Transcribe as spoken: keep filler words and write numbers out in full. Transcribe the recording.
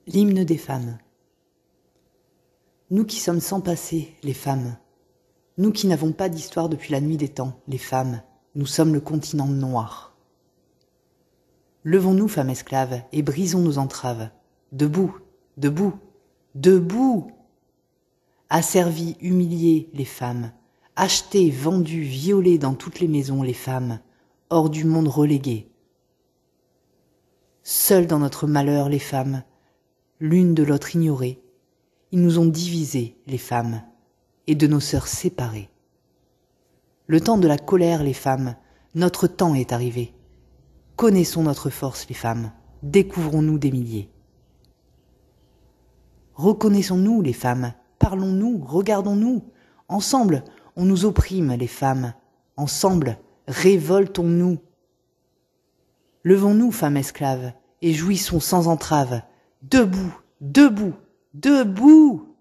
L'hymne des femmes. Nous qui sommes sans passé, les femmes, nous qui n'avons pas d'histoire depuis la nuit des temps, les femmes, nous sommes le continent noir. Levons-nous, femmes esclaves, et brisons nos entraves. Debout, debout, debout. Asservies, humiliées, les femmes, achetées, vendues, violées dans toutes les maisons, les femmes, hors du monde reléguées. Seules dans notre malheur, les femmes, l'une de l'autre ignorées, ils nous ont divisées, les femmes, et de nos sœurs séparées. Le temps de la colère, les femmes, notre temps est arrivé. Connaissons notre force, les femmes, découvrons-nous des milliers. Reconnaissons-nous, les femmes, parlons-nous, regardons-nous. Ensemble, on nous opprime, les femmes. Ensemble, révoltons-nous. Levons-nous, femmes esclaves, et jouissons sans entrave. Debout, debout, debout!